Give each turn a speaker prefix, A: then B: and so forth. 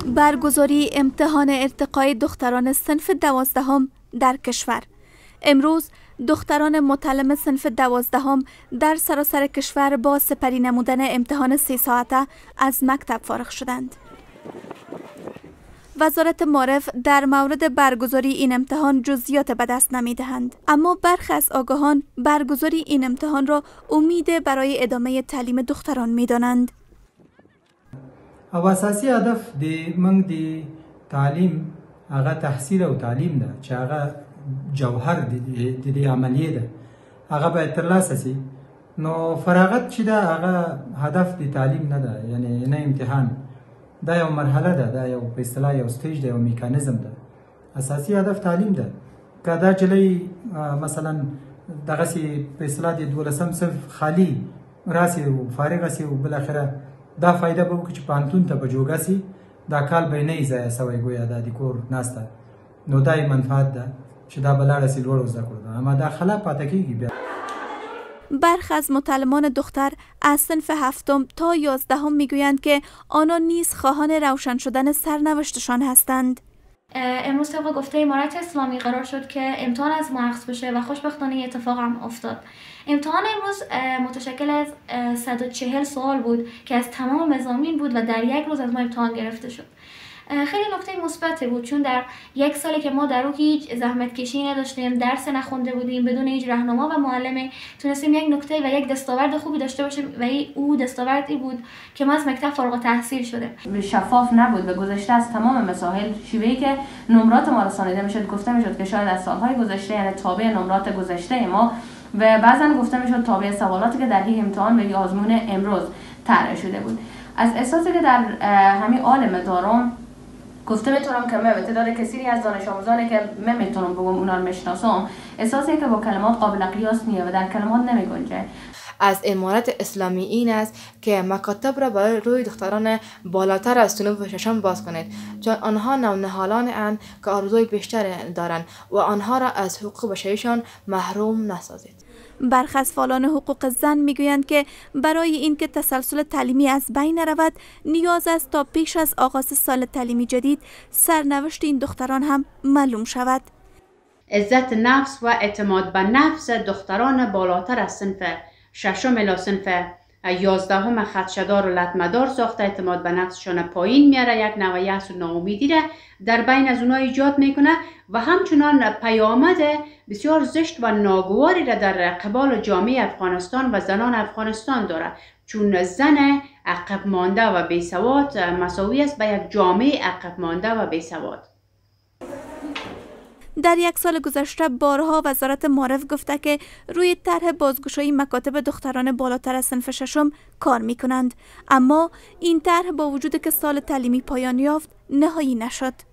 A: برگزاری امتحان ارتقای دختران صنف 12 در کشور. امروز دختران متعلم صنف 12 در سراسر کشور با سپری نمودن امتحان 3 ساعته از مکتب فارغ شدند. وزارت معارف در مورد برگزاری این امتحان جزئیات به دست نمی‌دهند، اما برخی از آگاهان برگزاری این امتحان را امید برای ادامه تعلیم دختران می‌دانند.
B: او اساسي هدف د موږ د تعلیم هغه تحصیل او تعلیم ده چې هغه جوهر د عملیه ده هغه باید ترلاسه شي. نو فراغت چې ده هغه هدف د تعلیم نه ده، یعنی نه امتحان. دا یو مرحله ده، دا یو په اصطلاح یو سټیج ده، یو میکانیزم ده. اساسي هدف تعلیم ده. که دا جلی مثلا دغسې په اصطلاح د 12 صنف خالی راسي او فارغ سي او بالاخره دا فایده به وکړي چې پانتون ته به جوګه سي، دا کال به نه ضایع سوی ګویا دا د کور ناسته. نو دا یې منفعت ده چې دا به لاړه سي لوړو زده کړو ده، اما دا خلا پاتې کېږي. بیا
A: برخی از متعلمان دختر از صنف 7 تا 11 میگویند که آنان نیز خواهان روشن شدن سرنوشتشان هستند.
C: امروز طبق گفته امارت اسلامی قرار شد که امتحان از ما عکس بشه و خوشبختانه اتفاق هم افتاد. امتحان امروز متشکل از 140 سوال بود که از تمام مضامین بود و در یک روز از ما امتحان گرفته شد. خیلی نکته مثبتی بود، چون در یک سالی که ما در او هیچ زحمت کشی نداشتیم، درس نخونده بودیم، بدون هیچ راهنما و معلمی تونستیم یک نکته و یک دستاورد خوبی داشته باشیم و او دستاوردی بود که ما از مکتب فارغ التحصیل شدیم.
D: شفاف نبود و گذشته از تمام مسائل شیوهی که نمرات ما رسانیده میشد گفته میشد که شاید از سالهای گذشته، یعنی تابع نمرات گذشته ما، و بعضا گفته میشد تابع سوالاتی که در این امتحان و آزمون امروز طرح شده بود. از احساسی که در همین عالم دارم گفته میتونم که من تعداد کثیری از دانش آموزانی که من میتونم بگم اونا رو میشناسم، احساسی که با کلمات قابل قیاس نیست و در کلمات نمیگنجه.
E: از امارت اسلامی این است که مکاتب را برای روی دختران بالاتر از صنف 6 باز کنید، چون آنها نونهالان اند که آرزوی بیشتر دارند و آنها را از حقوق بشریشان محروم نسازید.
A: برخی از فعالان حقوق زن میگویند که برای اینکه تسلسل تعلیمی از بین نرود نیاز است تا پیش از آغاز سال تعلیمی جدید سرنوشت این دختران هم معلوم شود.
F: عزت نفس و اعتماد به نفس دختران بالاتر از صنف 6 الی صنف 11 خدشه‌دار و لطمه‌دار ساخته اعتماد به نفسشان پایین میاره، یک نوع یأس و ناامیدی را در بین از اونها ایجاد میکنه و همچنان پیامد بسیار زشت و ناگواری را در قبال جامعه افغانستان و زنان افغانستان داره، چون زن عقب مانده و بیسواد مساوی است به یک جامعه عقب مانده و بیسواد.
A: در یک سال گذشته بارها وزارت معارف گفته که روی طرح بازگشایی مکاتب دختران بالاتر از صنف 6 کار می کنند، اما این طرح با وجود که سال تعلیمی پایان یافت نهایی نشد.